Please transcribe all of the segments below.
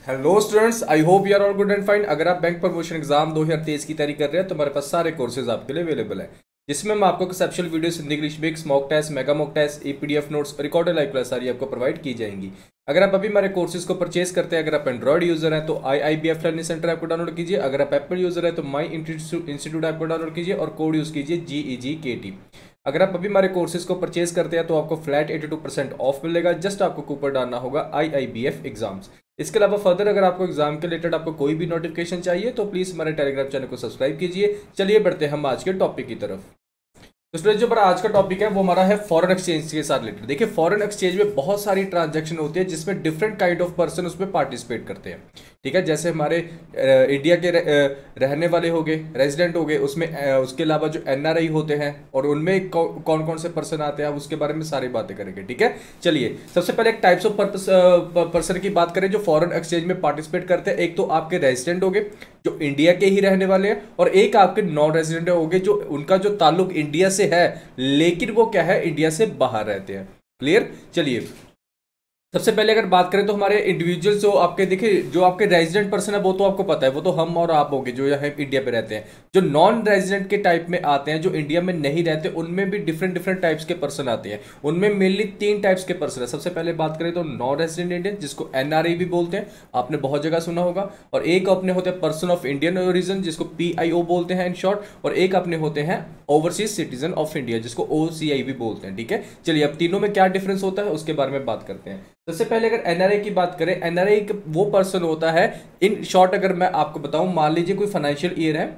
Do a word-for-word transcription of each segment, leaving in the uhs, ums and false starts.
Hello students, I hope you are all good and fine. अगर आप bank promotion exam दो हज़ार तेईस की तैयारी कर रहे हैं तो हमारे पास सारे कोर्सेज आपके लिए अवेलेबल है, जिसमें हम आपको conceptual videos, Hindi English mix, mock test, mega mock test, E PDF notes, recorded live class सारी आपको प्रोवाइड की जाएंगी। अगर आप अभी हमारे कोर्सेज को परचेज करते हैं, अगर आप एंड्रॉइड यूजर हैं तो I I B F learning centre app को डाउनलोड कीजिए। अगर आप एप्पल यूजर है तो माई इंस्टीट्यूट ऐप को डाउनलोड कीजिए और कोड यूज कीजिए जी ई जी के टी। अगर आप अभी हमारे कोर्सेज को परचेज करते हैं तो आपको flat eighty two percent off मिलेगा। जस्ट आपको कूपन डालना होगा I I B F exams. इसके अलावा फर्दर अगर आपको एग्जाम के रिलेटेड आपको कोई भी नोटिफिकेशन चाहिए तो प्लीज हमारे टेलीग्राम चैनल को सब्सक्राइब कीजिए। चलिए बढ़ते हैं हम आज के टॉपिक की तरफ। तो स्टूडेंट, जो हमारा आज का टॉपिक है वो हमारा है फॉरेन एक्सचेंज के साथ रिलेटेड। देखिए, फॉरेन एक्सचेंज में बहुत सारी ट्रांजैक्शन होती है जिसमें डिफरेंट काइंड ऑफ पर्सन उसमें पार्टिसिपेट करते हैं। ठीक है, जैसे हमारे इंडिया के रहने वाले हो गए, रेजिडेंट हो गए, उसमें उसके अलावा जो एन आर आई होते हैं और उनमें कौन कौन से पर्सन आते हैं, उसके बारे में सारी बातें करेंगे। ठीक है, चलिए सबसे पहले एक टाइप्स ऑफ पर्सन की बात करें जो फॉरेन एक्सचेंज में पार्टिसिपेट करते हैं। एक तो आपके रेजिडेंट हो गए जो इंडिया के ही रहने वाले हैं, और एक आपके नॉन रेजिडेंट हो गए जो उनका जो ताल्लुक इंडिया से है लेकिन वो क्या है, इंडिया से बाहर रहते हैं। क्लियर? चलिए सबसे पहले अगर बात करें तो हमारे इंडिविजुअल जो आपके देखिए, जो आपके रेजिडेंट पर्सन है वो तो आपको पता है, वो तो हम और आप होंगे जो यहाँ इंडिया पे रहते हैं। जो नॉन रेजिडेंट के टाइप में आते हैं, जो इंडिया में नहीं रहते, उनमें भी डिफरेंट डिफरेंट टाइप्स के पर्सन आते हैं। उनमें मेनली तीन टाइप्स के पर्सन है। सबसे पहले बात करें तो नॉन रेजिडेंट इंडियन, जिसको एन आर आई भी बोलते हैं, आपने बहुत जगह सुना होगा। और एक अपने होते हैं पर्सन ऑफ इंडियन ओरिजिन, जिसको पी आई ओ बोलते हैं इन शॉर्ट। और एक अपने होते हैं ओवरसीज सिटीजन ऑफ इंडिया, जिसको ओ सी आई भी बोलते हैं। ठीक है, चलिए अब तीनों में क्या डिफरेंस होता है उसके बारे में बात करते हैं। सबसे पहले अगर एन आर आई की बात करें, एन आर आई वो पर्सन होता है, इन शॉर्ट अगर मैं आपको बताऊं, मान लीजिए कोई फाइनेंशियल ईयर है,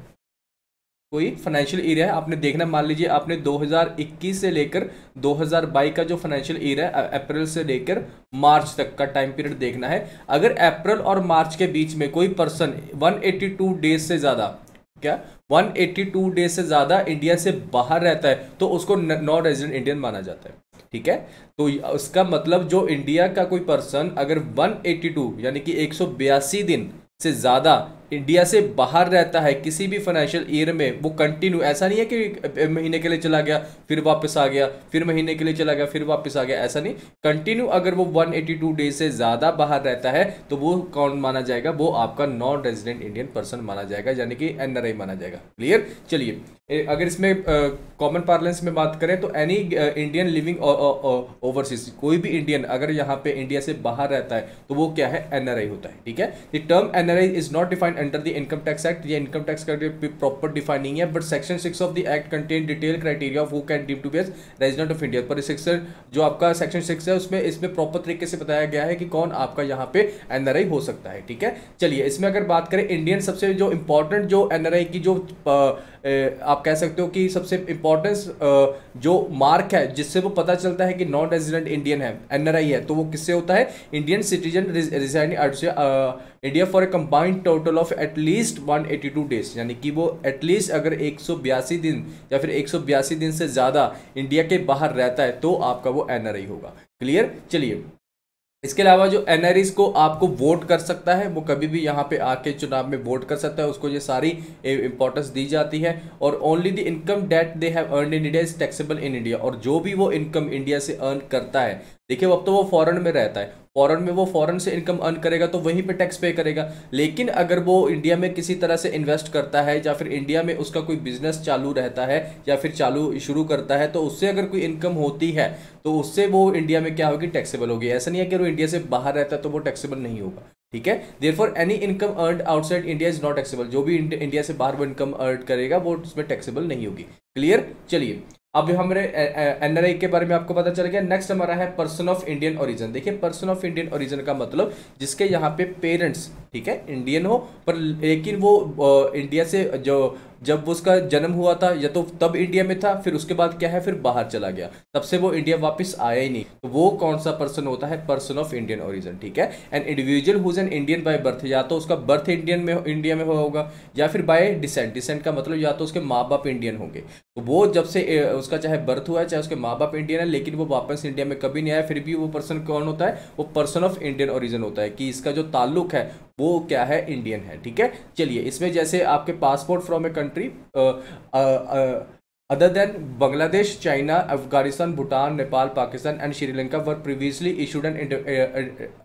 कोई फाइनेंशियल ईयर है, आपने देखना, मान लीजिए आपने दो हज़ार इक्कीस से लेकर दो हज़ार बाईस का जो फाइनेंशियल ईयर है, अप्रैल से लेकर मार्च तक का टाइम पीरियड देखना है। अगर अप्रैल और मार्च के बीच में कोई पर्सन एक सौ बयासी डेज से ज्यादा, क्या एक सौ बयासी डेज से ज्यादा इंडिया से बाहर रहता है तो उसको नॉन रेजिडेंट इंडियन माना जाता है। ठीक है, तो उसका मतलब जो इंडिया का कोई पर्सन अगर एक सौ बयासी यानी कि एक सौ बयासी दिन से ज्यादा इंडिया से बाहर रहता है किसी भी फाइनेंशियल ईयर में, वो कंटिन्यू, ऐसा नहीं है कि महीने के लिए चला गया फिर वापस आ गया, फिर महीने के लिए चला गया फिर वापस आ गया, ऐसा नहीं। कंटिन्यू अगर वो एक सौ बयासी डेज से ज्यादा बाहर रहता है तो वो कौन माना जाएगा, वो आपका नॉन रेजिडेंट इंडियन पर्सन माना जाएगा, यानी कि एन आर आई माना जाएगा। क्लियर? चलिए अगर इसमें कॉमन पार्लेंस में बात करें तो एनी इंडियन लिविंग ओवरसीज, कोई भी इंडियन अगर यहाँ पे इंडिया से बाहर रहता है तो वो क्या है, एन आर आई होता है। ठीक है, the term N R I is not defined under the income tax act. ये इनकम टैक्स का प्रॉपर डिफाइन नहीं है, but section six of the act contain detail criteria of who can deem to be as resident of India. पर section जो आपका section six है उसमें इसमें प्रॉपर तरीके से बताया गया है कि कौन आपका यहाँ पे एन आर आई हो सकता है। ठीक है, चलिए इसमें अगर बात करें इंडियन, सबसे जो इंपॉर्टेंट जो एन आर आई की जो आप कह सकते हो कि सबसे इंपॉर्टेंस जो मार्क है जिससे वो पता चलता है कि नॉन रेजिडेंट इंडियन है, एन आर आई है, तो वो किससे होता है, Indian citizen residing India for a combined total of at least एक सौ बयासी डेज, यानी कि वो एटलीस्ट अगर एक सौ बयासी दिन या फिर एक सौ बयासी दिन से ज्यादा इंडिया के बाहर रहता है तो आपका वो एन आर आई होगा। क्लियर? चलिए इसके अलावा जो एन आर आईज को आपको वोट कर सकता है, वो कभी भी यहाँ पे आके चुनाव में वोट कर सकता है, उसको ये सारी इंपॉर्टेंस दी जाती है। और only the income that they have earned in India is taxable in India, और जो भी वो इनकम इंडिया से अर्न करता है, देखिए अब तो वो फॉरेन में रहता है, फॉरेन में वो फॉरेन से इनकम अर्न करेगा तो वहीं पे टैक्स पे करेगा। लेकिन अगर वो इंडिया में किसी तरह से इन्वेस्ट करता है या फिर इंडिया में उसका कोई बिजनेस चालू रहता है या फिर चालू शुरू करता है तो उससे अगर कोई इनकम होती है तो उससे वो इंडिया में क्या होगी, टैक्सेबल होगी। ऐसा नहीं है कि वो इंडिया से बाहर रहता है तो वो टैक्सेबल नहीं होगा। ठीक है, therefore any income earned outside India is not taxable. जो भी इंडिया से बाहर वो इनकम अर्न करेगा वो उसमें टैक्सेबल नहीं होगी। क्लियर? चलिए अब हमारे एन आर आई के बारे में आपको पता चल गया। नेक्स्ट हमारा है पर्सन ऑफ इंडियन ओरिजिन। देखिए पर्सन ऑफ इंडियन ओरिजिन का मतलब जिसके यहाँ पे पेरेंट्स, ठीक है, इंडियन हो पर लेकिन वो इंडिया से जो जब उसका जन्म हुआ था या तो तब इंडिया में था, फिर उसके बाद क्या है, फिर बाहर चला गया, तब से वो इंडिया वापस आया ही नहीं, तो वो कौन सा पर्सन होता है, पर्सन ऑफ इंडियन ओरिजिन। ठीक है, an individual who's an Indian by birth, या तो उसका बर्थ इंडियन में इंडिया में हुआ होगा या फिर बाय डिसेंट। डिसेंट का मतलब या तो उसके माँ बाप इंडियन होंगे, तो वो जब से उसका चाहे बर्थ हुआ है चाहे उसके माँ बाप इंडियन है लेकिन वो वापस इंडिया में कभी नहीं आया, फिर भी वो पर्सन कौन होता है, वो पर्सन ऑफ इंडियन ओरिजिन होता है कि इसका जो ताल्लुक है वो क्या है, इंडियन है। ठीक है, चलिए इसमें जैसे आपके passport from a country other than Bangladesh, China, Afghanistan, Bhutan, Nepal, Pakistan and Sri Lanka were previously issued an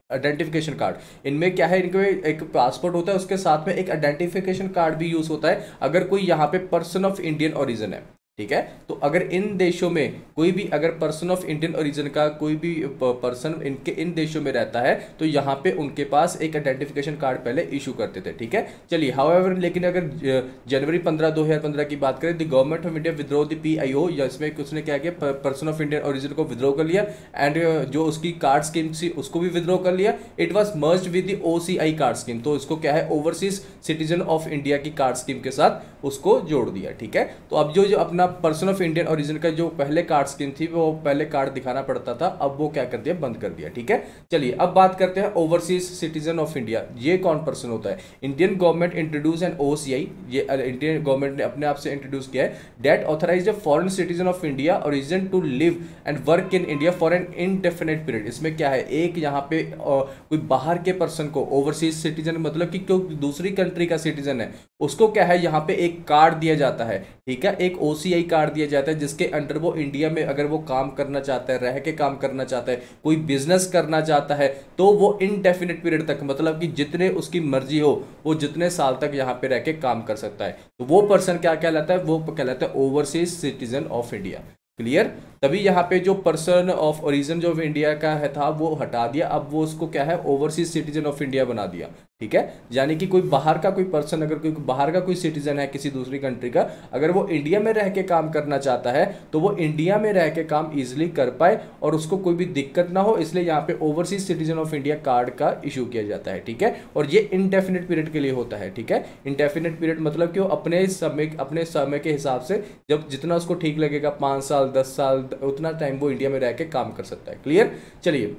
identification card, इनमें क्या है, इनके एक पासपोर्ट होता है, उसके साथ में एक आइडेंटिफिकेशन कार्ड भी यूज होता है अगर कोई यहाँ पे पर्सन ऑफ इंडियन ओरिजिन है, ठीक है। तो अगर इन देशों में कोई भी अगर पर्सन ऑफ इंडियन ओरिजिन का कोई भी पर्सन इनके इन देशों में रहता है तो यहाँ पे उनके पास एक आइडेंटिफिकेशन कार्ड पहले इशू करते थे, ठीक है। चलिए, हाउएवर लेकिन अगर जनवरी पंद्रह दो हज़ार पंद्रह की बात करें, the government of India withdrew the P I O, या इसमें उसने क्या किया, पर्सन ऑफ इंडियन ओरिजिन को विद्रो कर लिया एंड जो उसकी कार्ड स्कीम थी उसको भी विद्रो कर लिया। It was merge with the O C I card scheme, तो इसको क्या है, ओवरसीज सिटीजन ऑफ इंडिया की कार्ड स्कीम के साथ उसको जोड़ दिया, ठीक है। तो अब जो जो अपना पर्सन ऑफ इंडियन ओरिजिन का जो पहले कार्ड स्कीम थी वो पहले कार्ड दिखाना पड़ता था, अब वो क्या कर दिया, बंद कर दिया, ठीक है। चलिए अब बात करते हैं ओवरसीज सिटीजन ऑफ इंडिया, ये कौन पर्सन होता है। Indian government introduce an OCI, ये इंडियन गवर्नमेंट ने अपने आप से इंट्रोड्यूस किया है, that authorise a foreign citizen of India origin to live and work in India for an indefinite period. इसमें क्या है, एक यहाँ पे कोई बाहर के पर्सन को, ओवरसीज सिटीजन मतलब कि कोई दूसरी कंट्री का सिटीजन है, उसको क्या है यहाँ पे एक कार्ड दिया जाता है, ठीक है, एक ओसीआई कार्ड दिया जाता है जिसके अंडर वो इंडिया में अगर वो काम करना चाहता है, रह के काम करना चाहता है, कोई बिजनेस करना चाहता है, तो वो इनडेफिनिट पीरियड तक, मतलब कि जितने उसकी मर्जी हो वो जितने साल तक यहाँ पे रह के काम कर सकता है, तो वो पर्सन क्या कहलाता है, वो कहलाता है overseas citizen of India. Clear. तभी यहाँ पे जो पर्सन ऑफ ओरिजिन जो इंडिया का है था वो हटा दिया, अब वो उसको क्या है, ओवरसीज सिटीजन ऑफ इंडिया बना दिया, ठीक है। यानी कि कोई बाहर का कोई पर्सन, अगर कोई बाहर का कोई सिटीजन है किसी दूसरी कंट्री का, अगर वो इंडिया में रह के काम करना चाहता है तो वो इंडिया में रह के काम इजिली कर पाए और उसको कोई भी दिक्कत ना हो, इसलिए यहाँ पे overseas citizen of India card का इशू किया जाता है, ठीक है। और ये इनडेफिनिट पीरियड के लिए होता है, ठीक है। इनडेफिनिट पीरियड मतलब कि वो अपने समय अपने समय के हिसाब से जब जितना उसको ठीक लगेगा, पाँच साल दस साल उतना टाइम वो इंडिया में रह के काम कर सकता है। क्लियर। चलिए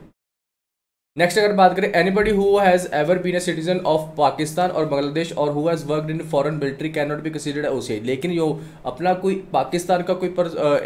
नेक्स्ट अगर बात करें, anybody who has ever been a citizen of Pakistan और बांग्लादेश और who has worked in foreign military can not be considered OCI. लेकिन यो अपना कोई पाकिस्तान का कोई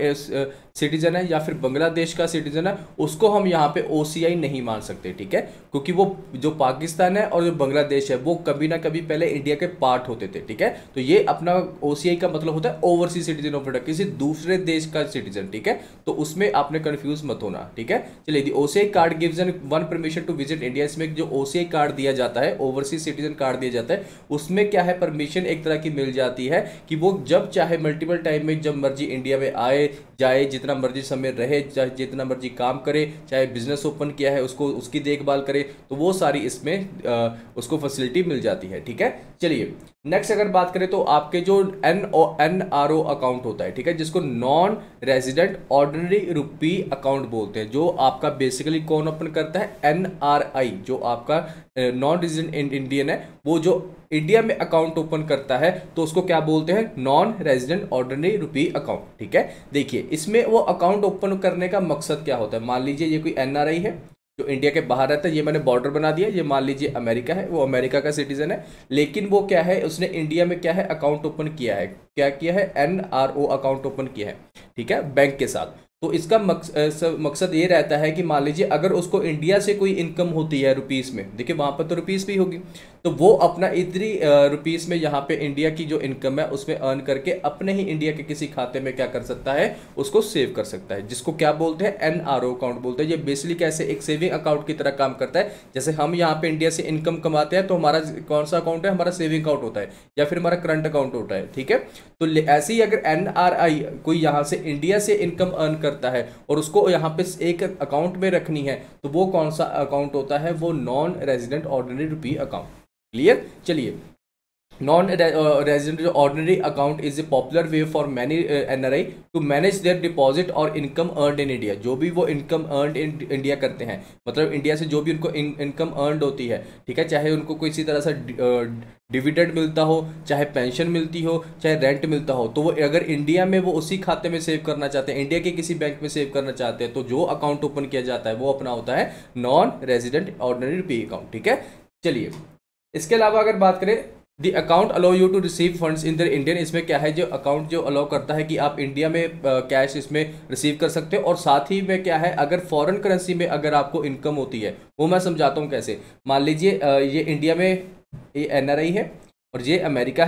पर सिटीजन है या फिर बांग्लादेश का सिटीजन है, उसको हम यहाँ पे ओसीआई नहीं मान सकते, ठीक है, क्योंकि वो जो पाकिस्तान है और जो बांग्लादेश है वो कभी ना कभी पहले इंडिया के पार्ट होते थे, ठीक है। तो ये अपना ओसीआई का मतलब होता है ओवरसीज सिटीजन ऑफ इंडिया, किसी दूसरे देश का सिटीजन, ठीक है। तो उसमें आपने कंफ्यूज मत होना, ठीक है। चलिए, OCI card gives an one permission to visit India. इसमें जो ओसीआई कार्ड दिया जाता है, ओवरसीज सिटीजन कार्ड दिया जाता है, उसमें क्या है, परमिशन एक तरह की मिल जाती है कि वो जब चाहे मल्टीपल टाइम में जब मर्जी इंडिया में आए जाए, जितना मर्जी समय रहे, चाहे जितना मर्जी काम करे, चाहे बिजनेस ओपन किया है उसको उसकी देखभाल करे, तो वो सारी इसमें आ, उसको फैसिलिटी मिल जाती है, ठीक है। चलिए नेक्स्ट अगर बात करें तो आपके जो N O N R O account होता है, ठीक है, जिसको non resident ordinary rupee account बोलते हैं, जो आपका बेसिकली कौन ओपन करता है, एन आर आई, जो आपका नॉन रेजिडेंट इंडियन है, वो जो इंडिया में अकाउंट ओपन करता है तो उसको क्या बोलते हैं, non resident ordinary rupee account, ठीक है। देखिए इसमें वो अकाउंट ओपन करने का मकसद क्या होता है। मान लीजिए ये कोई एन आर आई है जो इंडिया के बाहर रहता है, ये मैंने बॉर्डर बना दिया, ये मान लीजिए अमेरिका है, वो अमेरिका का सिटीजन है, लेकिन वो क्या है, उसने इंडिया में क्या है, अकाउंट ओपन किया है, क्या किया है, N R O account open किया है, ठीक है, बैंक के साथ। तो इसका मकसद मकसद ये रहता है कि मान लीजिए अगर उसको इंडिया से कोई इनकम होती है रुपीस में, देखिए वहां पर तो रुपीस भी होगी, तो वो अपना इतनी रुपीस में यहाँ पे इंडिया की जो इनकम है उसमें अर्न करके अपने ही इंडिया के किसी खाते में क्या कर सकता है, उसको सेव कर सकता है, जिसको क्या बोलते हैं, एन आर ओ अकाउंट बोलते हैं। ये बेसिकली कैसे एक सेविंग अकाउंट की तरह काम करता है। जैसे हम यहाँ पे इंडिया से इनकम कमाते हैं तो हमारा कौन सा अकाउंट है, हमारा सेविंग अकाउंट होता है या फिर हमारा करंट अकाउंट होता है, ठीक है। तो ऐसे ही अगर एन आर आई कोई यहाँ से इंडिया से इनकम अर्न करता है और उसको यहाँ पे एक अकाउंट में रखनी है, तो वो कौन सा अकाउंट होता है, वो non resident ordinary rupee account. Clear. चलिए, non resident ordinary account is a popular way for many N R I to manage their deposit और इनकम अर्नड इन इंडिया। जो भी वो इनकम अर्नड इन इंडिया करते हैं, मतलब India से जो भी उनको इनकम अर्नड होती है, ठीक है, चाहे उनको किसी तरह से डिविडेंड मिलता हो, चाहे पेंशन मिलती हो, चाहे रेंट मिलता हो, तो वो अगर इंडिया में वो उसी खाते में सेव करना चाहते हैं, इंडिया के किसी बैंक में सेव करना चाहते हैं, तो जो अकाउंट ओपन किया जाता है वो अपना होता है non resident ordinary rupee account, ठीक है। चलिए इसके अलावा अगर बात करें, the account allow you to receive funds in the Indian. इसमें क्या है, जो अकाउंट जो अलाउ करता है कि आप इंडिया में कैश इसमें रिसीव कर सकते हो, और साथ ही में क्या है, अगर फॉरेन करेंसी में अगर आपको इनकम होती है, वो मैं समझाता हूँ कैसे। मान लीजिए ये इंडिया में ये एन आर आई है और ये अमेरिका है,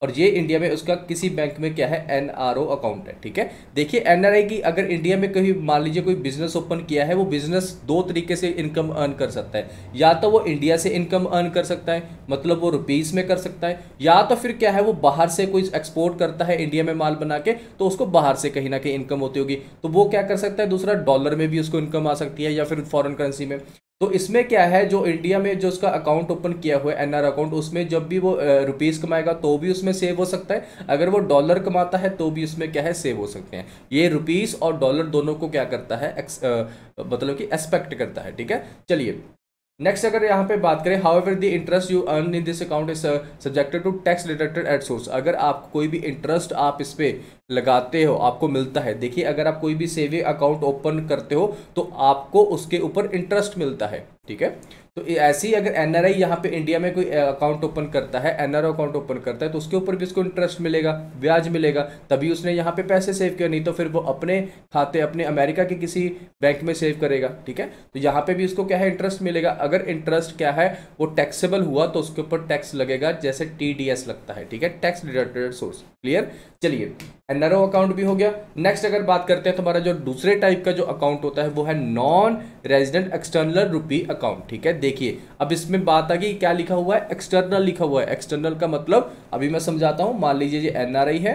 और ये इंडिया में उसका किसी बैंक में क्या है एनआरओ अकाउंट है। ठीक है, देखिए एनआरआई की अगर इंडिया में कहीं मान लीजिए कोई बिजनेस ओपन किया है, वो बिजनेस दो तरीके से इनकम अर्न कर सकता है। या तो वो इंडिया से इनकम अर्न कर सकता है, मतलब वो रुपीस में कर सकता है, या तो फिर क्या है वो बाहर से कोई एक्सपोर्ट करता है इंडिया में माल बना के, तो उसको बाहर से कहीं ना कहीं इनकम होती होगी, तो वो क्या कर सकता है, दूसरा डॉलर में भी उसको इनकम आ सकती है या फिर फॉरेन करेंसी में। तो इसमें क्या है, जो इंडिया में जो उसका अकाउंट ओपन किया हुआ है एनआर अकाउंट, उसमें जब भी वो रुपीस कमाएगा तो भी उसमें सेव हो सकता है, अगर वो डॉलर कमाता है तो भी उसमें क्या है सेव हो सकते हैं। ये रुपीस और डॉलर दोनों को क्या करता है, एक्स, आ, मतलब कि एक्सपेक्ट करता है। ठीक है, चलिए नेक्स्ट अगर यहाँ पे बात करें, however the interest you earn in this account is subjected to tax deducted at source. अगर आप कोई भी इंटरेस्ट आप इस पे लगाते हो आपको मिलता है, देखिए अगर आप कोई भी सेविंग अकाउंट ओपन करते हो तो आपको उसके ऊपर इंटरेस्ट मिलता है। ठीक है, तो ऐसे ही अगर एनआरआई यहाँ पे इंडिया में कोई अकाउंट ओपन करता है, एनआरओ अकाउंट ओपन करता है, तो उसके ऊपर भी उसको इंटरेस्ट मिलेगा, ब्याज मिलेगा, तभी उसने यहाँ पे पैसे सेव किया, नहीं तो फिर वो अपने खाते अपने अमेरिका के किसी बैंक में सेव करेगा। ठीक है, तो यहाँ पे भी उसको क्या है इंटरेस्ट मिलेगा। अगर इंटरेस्ट क्या है वो टैक्सेबल हुआ तो उसके ऊपर टैक्स लगेगा, जैसे टीडीएस लगता है। ठीक है, टैक्स डिडक्टेड सोर्स। क्लियर, चलिए एनआरओ अकाउंट भी हो गया। नेक्स्ट अगर बात करते हैं तो हमारा जो दूसरे टाइप का जो अकाउंट होता है वो है non resident external rupee account. ठीक है, देखिए अब इसमें बात आ गई, क्या लिखा हुआ है, एक्सटर्नल लिखा हुआ है। एक्सटर्नल का मतलब अभी मैं समझाता हूं, मान लीजिए ये एनआरआई है,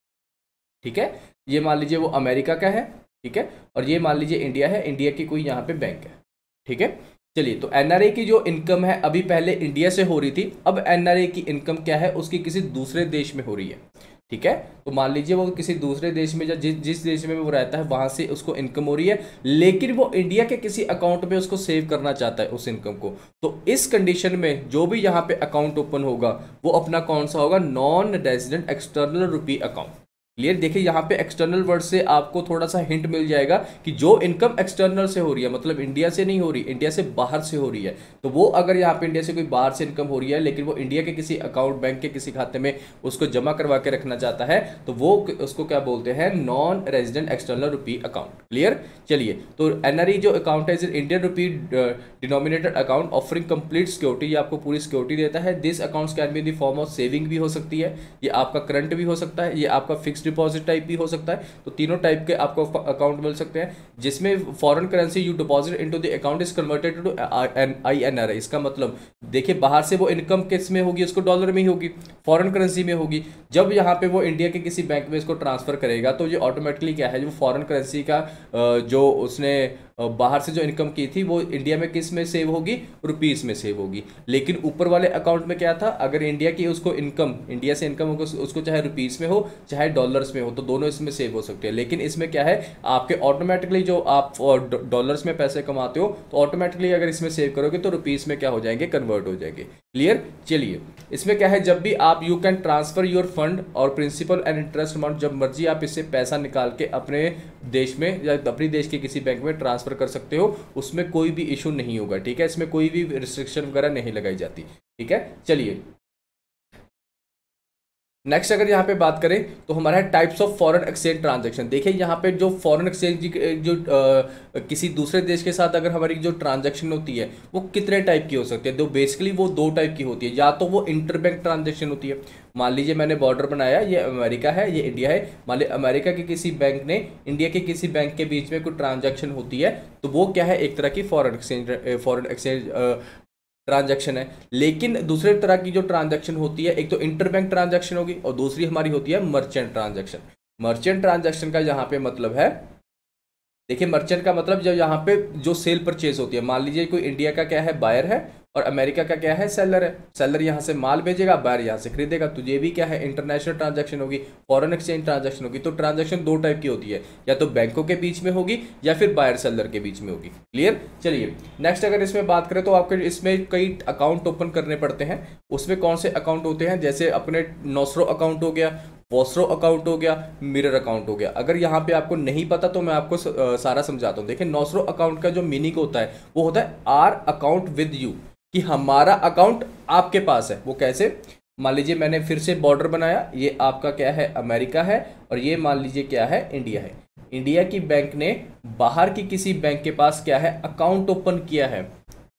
ठीक है, ये मान लीजिए वो अमेरिका का है, ठीक है, और ये मान लीजिए इंडिया है, इंडिया की कोई यहाँ पे बैंक है। ठीक है, चलिए तो एनआरआई की जो इनकम है अभी पहले इंडिया से हो रही थी, अब एनआरआई की इनकम क्या है उसकी किसी दूसरे देश में हो रही है। ठीक है, तो मान लीजिए वो किसी दूसरे देश में या जिस जिस देश में वो रहता है वहां से उसको इनकम हो रही है, लेकिन वो इंडिया के किसी अकाउंट में उसको सेव करना चाहता है उस इनकम को। तो इस कंडीशन में जो भी यहाँ पे अकाउंट ओपन होगा वो अपना कौन सा होगा, non resident external rupee account. Clear, देखिए यहाँ पे एक्सटर्नल वर्ड से आपको थोड़ा सा हिंट मिल जाएगा कि जो इनकम एक्सटर्नल से हो रही है, मतलब इंडिया से नहीं हो रही, इंडिया से बाहर से हो रही है, तो वो अगर यहाँ पे इंडिया से कोई बाहर से इनकम हो रही है लेकिन वो इंडिया के किसी अकाउंट बैंक के किसी खाते में उसको जमा करवा के रखना चाहता है, तो वो उसको क्या बोलते हैं, non resident external rupee account. Clear, चलिए तो एनआरई जो अकाउंट है Indian rupee denominated account offering complete security, ये आपको पूरी सिक्योरिटी देता है। This accounts can be in the form of saving भी हो सकती है, ये आपका करंट भी हो सकता है, ये आपका फिक्स डिपॉजिट टाइप भी हो सकता है। तो तीनों टाइप के आपको अकाउंट मिल सकते हैं, जिसमें foreign currency you deposit into the account is converted to INR. इसका मतलब देखिए बाहर से वो इनकम किस में होगी, उसको डॉलर में ही होगी, फॉरेन करेंसी में होगी। जब यहाँ पे वो इंडिया के किसी बैंक में इसको ट्रांसफर करेगा तो ये ऑटोमेटिकली क्या है, जो फॉरेन करेंसी का जो उसने बाहर से जो इनकम की थी वो इंडिया में किस में सेव होगी, रुपीस में सेव होगी। लेकिन ऊपर वाले अकाउंट में क्या था, अगर इंडिया की उसको इनकम इंडिया से इनकम होगी उसको चाहे रुपीस में हो चाहे डॉलर्स में हो, तो दोनों इसमें सेव हो सकते हैं। लेकिन इसमें क्या है, आपके ऑटोमेटिकली जो आप डॉलर्स में पैसे कमाते हो तो ऑटोमेटिकली अगर इसमें सेव करोगे तो रुपीस में क्या हो जाएंगे, कन्वर्ट हो जाएंगे। क्लियर, चलिए इसमें क्या है, जब भी आप you can transfer your fund और प्रिंसिपल एंड इंटरेस्ट अमाउंट, जब मर्जी आप इससे पैसा निकाल के अपने देश में या अपनी देश के किसी बैंक में ट्रांसफर कर सकते हो, उसमें कोई भी इशू नहीं होगा। ठीक है, इसमें कोई भी रिस्ट्रिक्शन वगैरह नहीं लगाई जाती। ठीक है, चलिए नेक्स्ट अगर यहाँ पे बात करें तो हमारा है types of foreign exchange transaction. देखिए यहाँ पे जो फॉरेन एक्सचेंज जो आ, किसी दूसरे देश के साथ अगर हमारी जो ट्रांजैक्शन होती है वो कितने टाइप की हो सकती है, तो बेसिकली वो दो टाइप की होती है। या तो वो इंटरबैंक ट्रांजैक्शन होती है, मान लीजिए मैंने बॉर्डर बनाया, ये अमेरिका है ये इंडिया है, मान लीजिए अमेरिका के किसी बैंक ने इंडिया के किसी बैंक के बीच में कोई ट्रांजैक्शन होती है, तो वो क्या है, एक तरह की foreign exchange foreign exchange transaction है। लेकिन दूसरे तरह की जो ट्रांजैक्शन होती है, एक तो इंटरबैंक ट्रांजैक्शन होगी और दूसरी हमारी होती है मर्चेंट ट्रांजैक्शन। मर्चेंट ट्रांजैक्शन का यहाँ पे मतलब है, देखिए मर्चेंट का मतलब जब यहाँ पे जो सेल परचेज होती है, मान लीजिए कोई इंडिया का क्या है बायर है और अमेरिका का क्या है सेलर है, सेलर यहाँ से माल भेजेगा, बायर यहाँ से खरीदेगा, तो ये भी क्या है इंटरनेशनल ट्रांजैक्शन होगी, फॉरेन एक्सचेंज ट्रांजैक्शन होगी। तो ट्रांजैक्शन दो टाइप की होती है, या तो बैंकों के बीच में होगी या फिर बायर सेलर के बीच में होगी। क्लियर, चलिए नेक्स्ट अगर इसमें बात करें तो आपके इसमें कई अकाउंट ओपन करने पड़ते हैं। उसमें कौन से अकाउंट होते हैं, जैसे अपने नोस्ट्रो अकाउंट हो गया, वॉस्ट्रो अकाउंट हो गया, मिरर अकाउंट हो गया। अगर यहाँ पे आपको नहीं पता तो मैं आपको सारा समझाता हूँ। देखिए नोस्ट्रो अकाउंट का जो मीनिंग होता है वो होता है आर अकाउंट विद यू, कि हमारा अकाउंट आपके पास है। वो कैसे, मान लीजिए मैंने फिर से बॉर्डर बनाया, ये आपका क्या है अमेरिका है और ये मान लीजिए क्या है इंडिया है। इंडिया की बैंक ने बाहर की किसी बैंक के पास क्या है अकाउंट ओपन किया है,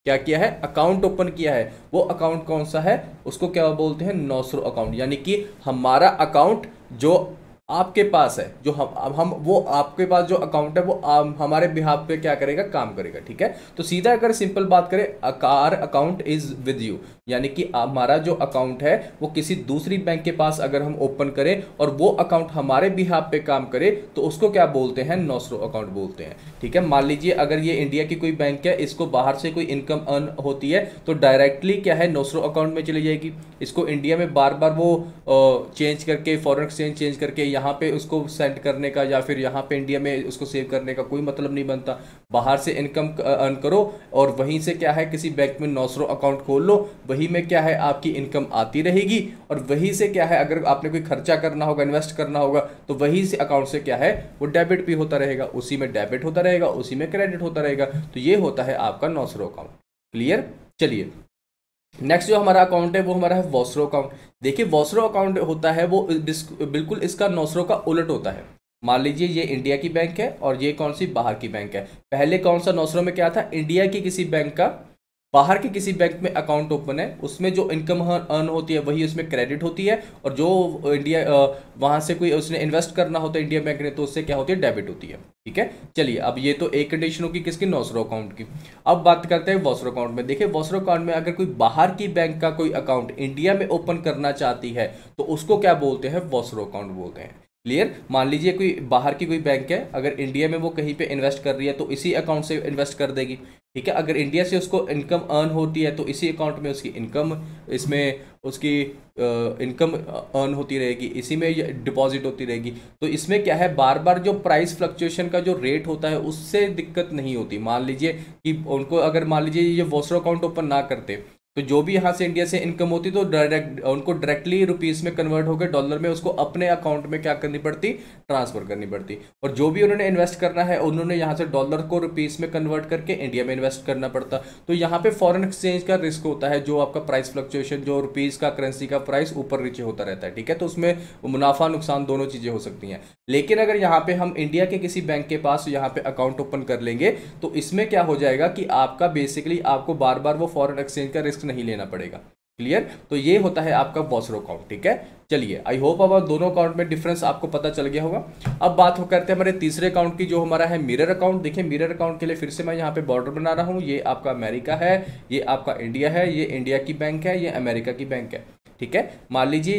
क्या किया है, अकाउंट ओपन किया है। वो अकाउंट कौन सा है, उसको क्या बोलते हैं, नॉसरो अकाउंट। यानी कि हमारा अकाउंट जो आपके पास है, जो हम अब हम वो आपके पास जो अकाउंट है वो आम, हमारे बिहाफ पे क्या करेगा, काम करेगा। ठीक है, तो सीधा अगर सिंपल बात करें, अकार अकाउंट इज विद यू, यानी कि हमारा जो अकाउंट है वो किसी दूसरी बैंक के पास अगर हम ओपन करें और वो अकाउंट हमारे बिहाफ पे काम करे तो उसको क्या बोलते हैं, नॉसरो अकाउंट बोलते हैं। ठीक है, मान लीजिए अगर ये इंडिया की कोई बैंक है, इसको बाहर से कोई इनकम अर्न होती है तो डायरेक्टली क्या है, नॉसरो अकाउंट में चली जाएगी। इसको इंडिया में बार बार वो चेंज करके, फॉरेन एक्सचेंज चेंज करके यहाँ पे उसको सेंड करने का या फिर यहाँ पे इंडिया में उसको सेव करने का कोई मतलब नहीं बनता। बाहर से इनकम अर्न करो और वहीं से क्या है, किसी बैंक में नॉसरो अकाउंट खोल लो, वहीं में क्या है, आपकी इनकम आती रहेगी और वहीं से क्या है, अगर आपने कोई खर्चा करना होगा, इन्वेस्ट करना होगा तो वहीं से अकाउंट से क्या है, वो डेबिट भी होता रहेगा, उसी में डेबिट होता रहेगा, उसी में क्रेडिट होता रहेगा। तो ये होता है आपका नॉसरो अकाउंट। क्लियर। चलिए नेक्स्ट जो हमारा अकाउंट है वो हमारा है वॉसरो अकाउंट। देखिए वॉसरो अकाउंट होता है वो बिल्कुल इसका नॉसरो का उलट होता है। मान लीजिए ये इंडिया की बैंक है और ये कौन सी, बाहर की बैंक है। पहले कौन सा नॉसरो में क्या था, इंडिया की किसी बैंक का बाहर के किसी बैंक में अकाउंट ओपन है, उसमें जो इनकम अर्न होती है वही उसमें क्रेडिट होती है, और जो इंडिया वहां से कोई उसने इन्वेस्ट करना होता है इंडिया बैंक ने तो उससे क्या होती है, डेबिट होती है। ठीक है, चलिए अब ये तो एक कंडीशन होगी किसकी, नॉसरो अकाउंट की। अब बात करते हैं वॉसरो अकाउंट में। देखिए वॉसरो अकाउंट में अगर कोई बाहर की बैंक का कोई अकाउंट इंडिया में ओपन करना चाहती है तो उसको क्या बोलते हैं, वॉसरो अकाउंट बोलते हैं। क्लियर। मान लीजिए कोई बाहर की कोई बैंक है, अगर इंडिया में वो कहीं पे इन्वेस्ट कर रही है तो इसी अकाउंट से इन्वेस्ट कर देगी। ठीक है, अगर इंडिया से उसको इनकम अर्न होती है तो इसी अकाउंट में उसकी इनकम, इसमें उसकी इनकम अर्न होती रहेगी, इसी में डिपॉजिट होती रहेगी। तो इसमें क्या है, बार बार जो प्राइस फ्लक्चुएशन का जो रेट होता है उससे दिक्कत नहीं होती। मान लीजिए कि उनको अगर मान लीजिए ये वॉसरो अकाउंट ओपन ना करते तो जो भी यहाँ से इंडिया से इनकम होती तो डायरेक्ट उनको डायरेक्टली रुपीस में कन्वर्ट होकर डॉलर में उसको अपने अकाउंट में क्या करनी पड़ती, ट्रांसफर करनी पड़ती। और जो भी उन्होंने इन्वेस्ट करना है उन्होंने यहाँ से डॉलर को रुपीस में कन्वर्ट करके इंडिया में इन्वेस्ट करना पड़ता। तो यहाँ पे फॉरेन एक्सचेंज का रिस्क होता है, जो आपका प्राइस फ्लक्चुएशन, जो रुपीस का करेंसी का प्राइस ऊपर नीचे होता रहता है। ठीक है, तो उसमें मुनाफा नुकसान दोनों चीजें हो सकती हैं। लेकिन अगर यहाँ पे हम इंडिया के किसी बैंक के पास यहाँ पे अकाउंट ओपन कर लेंगे तो इसमें क्या हो जाएगा कि आपका बेसिकली आपको बार बार वो फॉरेन एक्सचेंज का रिस्क नहीं लेना पड़ेगा। क्लियर। तो ये होता है आपका वॉसरो अकाउंट। ठीक है, चलिए आई होप अब दोनों अकाउंट में डिफरेंस आपको पता चल गया होगा। अब बात हो करते हैं हमारे तीसरे अकाउंट की, जो हमारा है मिरर अकाउंट। देखिए मिरर अकाउंट के लिए फिर से मैं यहाँ पे बॉर्डर बना रहा हूँ। ये आपका अमेरिका है, ये आपका इंडिया है, ये इंडिया की बैंक है, ये अमेरिका की बैंक है। ठीक है, मान लीजिए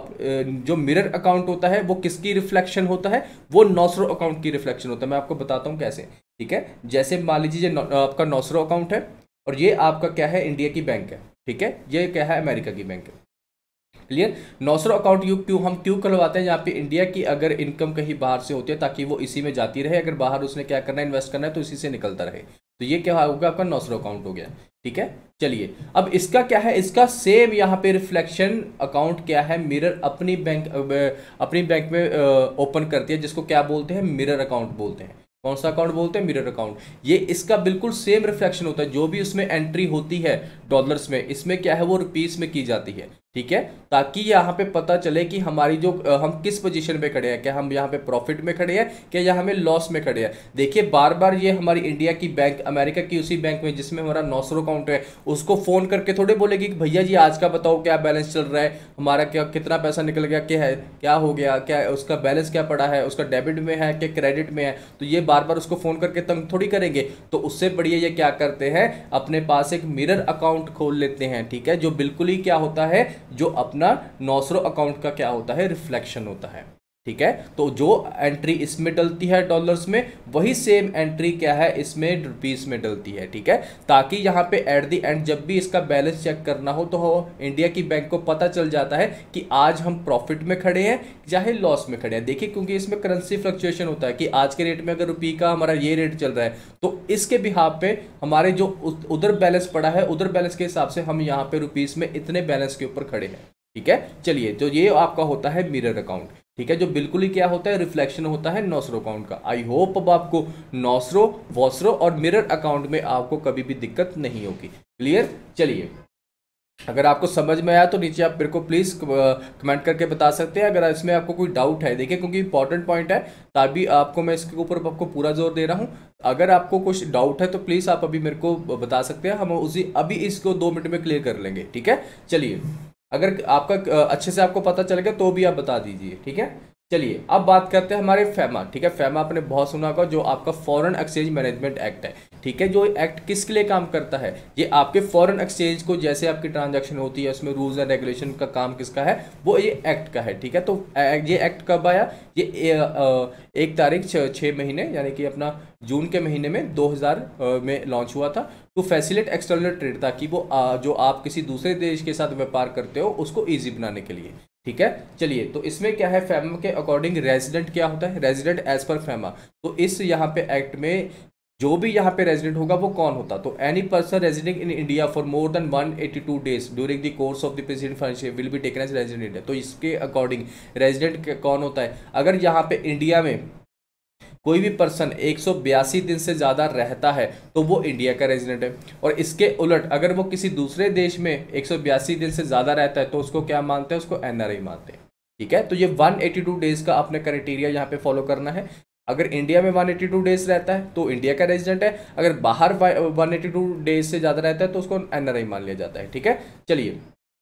जो जो मिरर अकाउंट होता है वो किसकी रिफ्लेक्शन होता है, वो नॉसरो अकाउंट की रिफ्लेक्शन होता है। मैं आपको बताता हूँ कैसे। ठीक है, जैसे मान लीजिए आपका नॉसरो अकाउंट है और ये आपका क्या है, इंडिया की बैंक है। ठीक है, ये क्या है, अमेरिका की बैंक है। क्लियर। नॉसरो अकाउंट यू क्यों हम क्यों करवाते हैं, यहाँ पे इंडिया की अगर इनकम कहीं बाहर से होती है ताकि वो इसी में जाती रहे, अगर बाहर उसने क्या करना है, इन्वेस्ट करना है तो इसी से निकलता रहे। तो ये क्या होगा, आपका नॉसरो अकाउंट हो गया। ठीक है, चलिए अब इसका क्या है, इसका सेम यहाँ पे रिफ्लेक्शन अकाउंट क्या है, मिरर अपनी बैंक अपनी बैंक में ओपन करती है, जिसको क्या बोलते हैं, मिरर अकाउंट बोलते हैं। कौन सा अकाउंट बोलते हैं, मिरर अकाउंट। ये इसका बिल्कुल सेम रिफ्लेक्शन होता है, जो भी उसमें एंट्री होती है डॉलर्स में, इसमें क्या है, वो रुपीस में की जाती है। ठीक है, ताकि यहाँ पे पता चले कि हमारी जो हम किस पोजीशन पे खड़े हैं, क्या हम यहाँ पे प्रॉफिट में खड़े हैं, क्या यहाँ हमें लॉस में खड़े हैं। देखिए बार बार ये हमारी इंडिया की बैंक अमेरिका की उसी बैंक में जिसमें हमारा नॉसरो अकाउंट है, उसको फोन करके थोड़े बोलेगी कि भैया जी आज का बताओ क्या बैलेंस चल रहा है, हमारा क्या कितना पैसा निकल गया, क्या है, क्या हो गया, क्या उसका बैलेंस क्या पड़ा है, उसका डेबिट में है क्या क्रेडिट में है। तो ये बार बार उसको फोन करके तंग थोड़ी करेंगे। तो उससे बढ़िया ये क्या करते हैं, अपने पास एक मिरर अकाउंट खोल लेते हैं। ठीक है, जो बिल्कुल ही क्या होता है, जो अपना नॉसरो अकाउंट का क्या होता है, रिफ्लेक्शन होता है। ठीक है, तो जो एंट्री इसमें डलती है डॉलर्स में, वही सेम एंट्री क्या है, इसमें रुपीस में डलती है। ठीक है, ताकि यहाँ पे एट द एंड जब भी इसका बैलेंस चेक करना हो तो हो इंडिया की बैंक को पता चल जाता है कि आज हम प्रॉफिट में खड़े हैं चाहे लॉस में खड़े हैं। देखिए क्योंकि इसमें करेंसी फ्लक्चुएशन होता है कि आज के रेट में अगर रुपये का हमारा ये रेट चल रहा है तो इसके बिहाफ पे हमारे जो उधर बैलेंस पड़ा है, उधर बैलेंस के हिसाब से हम यहाँ पे रुपीस में इतने बैलेंस के ऊपर खड़े हैं। ठीक है, चलिए तो ये आपका होता है मिरर अकाउंट। ठीक है, जो बिल्कुल ही क्या होता है, रिफ्लेक्शन होता है नॉसरो अकाउंट का। आई होप अब आपको नॉसरो, वॉसरो और मिरर अकाउंट में आपको कभी भी दिक्कत नहीं होगी। क्लियर। चलिए अगर आपको समझ में आया तो नीचे आप मेरे को प्लीज कमेंट करके बता सकते हैं अगर इसमें आपको कोई डाउट है। देखिए क्योंकि इंपॉर्टेंट पॉइंट है, तभी आपको मैं इसके ऊपर आपको पूरा जोर दे रहा हूँ। अगर आपको कुछ डाउट है तो प्लीज़ आप अभी मेरे को बता सकते हैं, हम उसी अभी इसको दो मिनट में क्लियर कर लेंगे, ठीक है। चलिए, अगर आपका अच्छे से आपको पता चल गया तो भी आप बता दीजिए, ठीक है। चलिए अब बात करते हैं हमारे फैमा, ठीक है। फैमा आपने बहुत सुना होगा, जो आपका फॉरेन एक्सचेंज मैनेजमेंट एक्ट है, ठीक है। जो एक्ट किसके लिए काम करता है, ये आपके फॉरेन एक्सचेंज को, जैसे आपकी ट्रांजैक्शन होती है उसमें रूल्स एंड रेगुलेशन का काम किसका है, वो ये एक्ट का है, ठीक है। तो ये एक्ट कब आया, ये एक तारीख छः महीने यानी कि अपना जून के महीने में दो हज़ार में लॉन्च हुआ था, टू फैसिलिटेट एक्सटर्नल ट्रेड, ताकि वो जो आप किसी दूसरे देश के साथ व्यापार करते हो उसको ईजी बनाने के लिए, ठीक है। चलिए, तो इसमें क्या है, फैमा के अकॉर्डिंग रेजिडेंट क्या होता है, रेजिडेंट एज पर फैमा। तो इस यहाँ पे एक्ट में जो भी यहाँ पे रेजिडेंट होगा वो कौन होता, तो any person residing in India for more than one eighty two days during the course of the president financial will be taken as resident India. तो इसके अकॉर्डिंग रेजिडेंट कौन होता है, अगर यहाँ पे इंडिया में कोई भी पर्सन एक सौ बयासी दिन से ज़्यादा रहता है तो वो इंडिया का रेजिडेंट है। और इसके उलट अगर वो किसी दूसरे देश में एक सौ बयासी दिन से ज़्यादा रहता है तो उसको क्या मानते हैं, उसको एनआरआई मानते हैं, ठीक है। तो ये एक सौ बयासी डेज का आपने क्राइटेरिया यहाँ पे फॉलो करना है। अगर इंडिया में एक सौ बयासी डेज रहता है तो इंडिया का रेजिडेंट है, अगर बाहर एक सौ बयासी डेज से ज़्यादा रहता है तो उसको एनआरआई मान लिया जाता है, ठीक है। चलिए,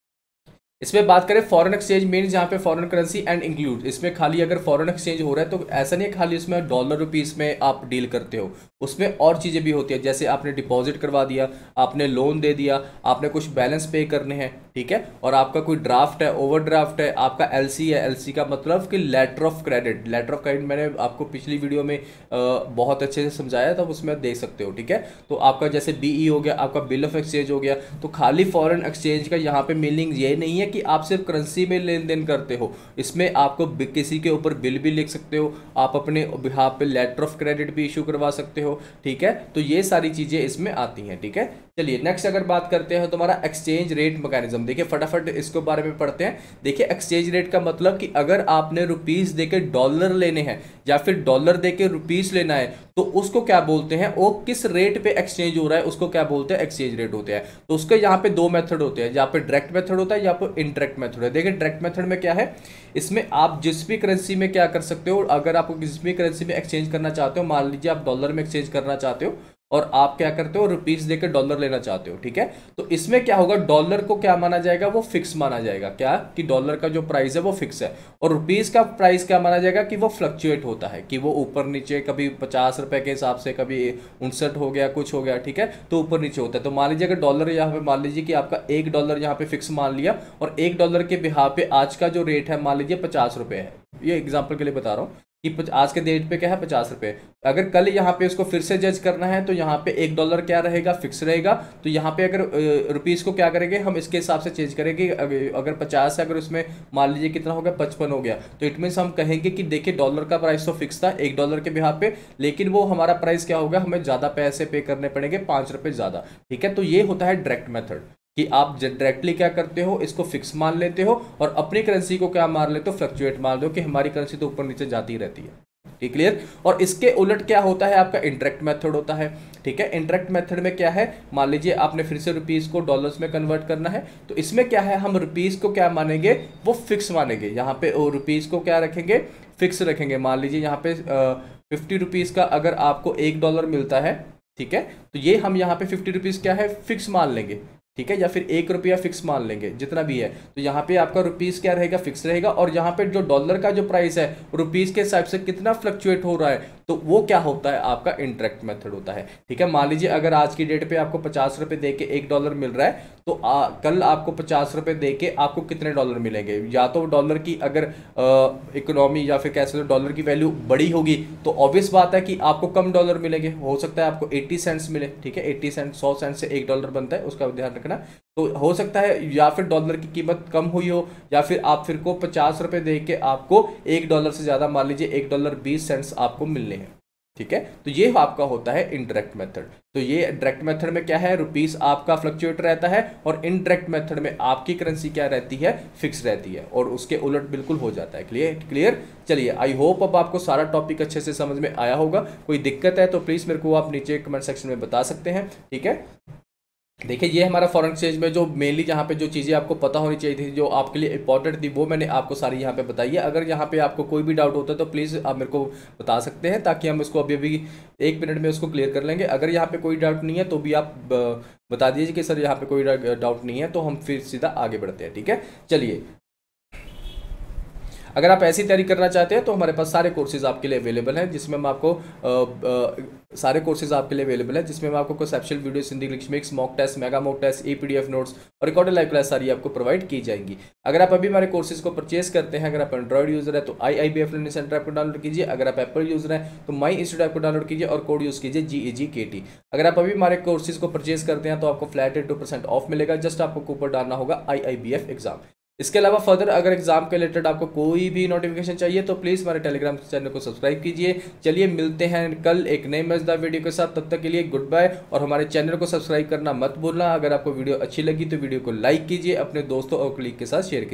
इसमें बात करें फॉरेन एक्सचेंज मीन्स यहाँ पे फॉरेन करेंसी एंड इंक्लूड, इसमें खाली अगर फॉरेन एक्सचेंज हो रहा है तो ऐसा नहीं है खाली उसमें डॉलर रुपीस में आप डील करते हो, उसमें और चीज़ें भी होती है, जैसे आपने डिपॉजिट करवा दिया, आपने लोन दे दिया, आपने कुछ बैलेंस पे करने हैं, ठीक है। और आपका कोई ड्राफ्ट है, ओवरड्राफ्ट है, आपका एलसी है, एलसी का मतलब कि letter of credit, letter of credit मैंने आपको पिछली वीडियो में बहुत अच्छे से समझाया था, उसमें देख सकते हो, ठीक है। तो आपका जैसे बीई हो गया, आपका बिल ऑफ एक्सचेंज हो गया। तो खाली फॉरेन एक्सचेंज का यहाँ पे मीनिंग ये नहीं है कि आप सिर्फ करेंसी में लेन देन करते हो, इसमें आपको किसी के ऊपर बिल भी लिख सकते हो, आप अपने बिहाफ पे लेटर ऑफ क्रेडिट भी इशू करवा सकते हो, ठीक है। तो ये सारी चीजें इसमें आती हैं, ठीक है। चलिए नेक्स्ट अगर बात करते हैं तो हमारा एक्सचेंज रेट मैकेनिज्म, देखिए फटाफट इसके बारे में पढ़ते हैं। देखिए एक्सचेंज रेट का मतलब कि अगर आपने रुपीस देके डॉलर लेने हैं या फिर डॉलर देके रुपीस लेना है तो उसको क्या बोलते हैं, वो किस रेट पे एक्सचेंज हो रहा है उसको क्या बोलते हैं, एक्सचेंज रेट होते हैं। तो उसके यहाँ पे दो मेथड होते हैं, यहाँ पे डायरेक्ट मेथड होता है, यहाँ पे इनडायरेक्ट मेथड है। देखिए डायरेक्ट मेथड में क्या है, इसमें आप जिस भी करेंसी में क्या कर सकते हो, अगर आपको किसी भी करेंसी में एक्सचेंज करना चाहते हो, मान लीजिए आप डॉलर में एक्सचेंज करना चाहते हो और आप क्या करते हो, रुपीस देकर डॉलर लेना चाहते हो, ठीक है। तो इसमें क्या होगा, डॉलर को क्या माना जाएगा, वो फिक्स माना जाएगा, क्या कि डॉलर का जो प्राइस है वो फिक्स है। और रुपीस का प्राइस क्या माना जाएगा कि वो फ्लक्चुएट होता है, कि वो ऊपर नीचे, कभी पचास रुपए के हिसाब से, कभी उनसठ हो गया, कुछ हो गया, ठीक है। तो ऊपर नीचे होता है। तो मान लीजिए अगर डॉलर यहाँ पे मान लीजिए कि आपका एक डॉलर यहाँ पे फिक्स मान लिया और एक डॉलर के बिहार पे आज का जो रेट है मान लीजिए पचास रुपए है, ये एग्जाम्पल के लिए बता रहा हूँ कि आज के डेट पे क्या है पचास रुपए। अगर कल यहाँ पे इसको फिर से जज करना है तो यहाँ पे एक डॉलर क्या रहेगा, फिक्स रहेगा। तो यहाँ पे अगर रुपीस को क्या करेंगे हम, इसके हिसाब से चेंज करेंगे। अगर पचास है, अगर उसमें मान लीजिए कितना हो गया, पचपन हो गया, तो इट मीन्स हम कहेंगे कि देखिए डॉलर का प्राइस तो फिक्स था एक डॉलर के बिहार पे, लेकिन वो हमारा प्राइस क्या होगा, हमें ज़्यादा पैसे पे करने पड़ेंगे, पाँच रुपये ज़्यादा, ठीक है। तो ये होता है डायरेक्ट मेथड, कि आप डायरेक्टली क्या करते हो, इसको फिक्स मान लेते हो और अपनी करेंसी को क्या मान लेते हो, फ्लक्चुएट मान दो कि हमारी करेंसी तो ऊपर नीचे जाती रहती है, ठीक, क्लियर। और इसके उलट क्या होता है, आपका इंडायरेक्ट मेथड होता है, ठीक है। इंडायरेक्ट मेथड में क्या है, मान लीजिए आपने फिर से रुपीस को डॉलर्स में कन्वर्ट करना है, तो इसमें क्या है, हम रुपीस को क्या मानेंगे, वो फिक्स मानेंगे। यहाँ पे रुपीस को क्या रखेंगे, फिक्स रखेंगे। मान लीजिए यहाँ पे फिफ्टी रुपीज का अगर आपको एक डॉलर मिलता है, ठीक है, तो ये हम यहाँ पे फिफ्टी रुपीज क्या है, फिक्स मान लेंगे, ठीक है, या फिर एक रुपया फिक्स मान लेंगे, जितना भी है। तो यहाँ पे आपका रुपीस क्या रहेगा, फिक्स रहेगा। और यहाँ पे जो डॉलर का जो प्राइस है रुपीस के हिसाब से कितना फ्लक्चुएट हो रहा है, तो वो क्या होता है, आपका इंडायरेक्ट मेथड होता है, ठीक है। मान लीजिए अगर आज की डेट पे आपको पचास रुपए दे के एक डॉलर मिल रहा है, तो आ, कल आपको पचास रुपए दे के आपको कितने डॉलर मिलेंगे, या तो डॉलर की अगर इकोनॉमी या फिर कैसे तो डॉलर की वैल्यू बड़ी होगी तो ऑब्वियस बात है कि आपको कम डॉलर मिलेंगे, हो सकता है आपको अस्सी सेंट्स मिले, ठीक है। अस्सी सेंट सौ सेंट से एक डॉलर बनता है, उसका ध्यान रखना। तो हो सकता है या फिर डॉलर की कीमत कम हुई हो, या फिर आप फिर को पचास रुपए दे के आपको एक डॉलर से ज्यादा, मान लीजिए एक डॉलर बीस सेंट्स आपको मिलने हैं, ठीक है। तो ये आपका होता है इनडायरेक्ट मेथड। तो ये डायरेक्ट मेथड में क्या है, रुपीस आपका फ्लक्चुएट रहता है, और इनडायरेक्ट मेथड में आपकी करेंसी क्या रहती है, फिक्स रहती है, और उसके उलट बिल्कुल हो जाता है। क्लियर क्लियर चलिए, आई होप अब आपको सारा टॉपिक अच्छे से समझ में आया होगा। कोई दिक्कत है तो प्लीज मेरे को आप नीचे कमेंट सेक्शन में बता सकते हैं, ठीक है। देखिए ये हमारा फॉरेन एक्सचेंज में जो मेनली जहाँ पे जो चीज़ें आपको पता होनी चाहिए थी, जो आपके लिए इंपॉर्टेंट थी, वो मैंने आपको सारी यहाँ पे बताई है। अगर यहाँ पे आपको कोई भी डाउट होता है तो प्लीज़ आप मेरे को बता सकते हैं, ताकि हम इसको अभी अभी एक मिनट में उसको क्लियर कर लेंगे। अगर यहाँ पे कोई डाउट नहीं है तो भी आप ब- बता दीजिए कि सर यहाँ पे कोई डाउट नहीं है, तो हम फिर सीधा आगे बढ़ते हैं। ठीक है, चलिए। अगर आप ऐसी तैयारी करना चाहते हैं तो हमारे पास सारे कोर्सेज आपके लिए अवेलेबल हैं, जिसमें हम आपको अ, अ, सारे कोर्सेज आपके लिए अवेलेबल हैं, जिसमें हम आपको conceptual video, Hindi English mix, mock test, mega mock test, E PDF notes और रिकॉर्डेड लाइव क्लास सारी आपको प्रोवाइड की जाएंगी। अगर आप अभी हमारे कोर्सेज को परचेज करते हैं, अगर आप एंड्रॉइड यूजर है तो I I B F learning centre app को डाउनलोड कीजिए। अगर आप एप्पल यूजर हैं तो माई इंस्टीट्यूट ऐप को डाउनलोड कीजिए और कोड यूज कीजिए जी ए जी के टी। अगर आप अभी हमारे कोर्सेज को परचेज करते हैं तो आपको फ्लैट टू परसेंट ऑफ मिलेगा। जस्ट आपको कूपन डालना होगा I I B F exam. इसके अलावा फर्दर अगर एग्जाम के रिलेटेड आपको कोई भी नोटिफिकेशन चाहिए तो प्लीज़ हमारे टेलीग्राम चैनल को सब्सक्राइब कीजिए। चलिए मिलते हैं कल एक नए मजेदार वीडियो के साथ, तब तक के लिए गुड बाय। और हमारे चैनल को सब्सक्राइब करना मत भूलना। अगर आपको वीडियो अच्छी लगी तो वीडियो को लाइक कीजिए, अपने दोस्तों और कलीग के साथ शेयर कीजिए।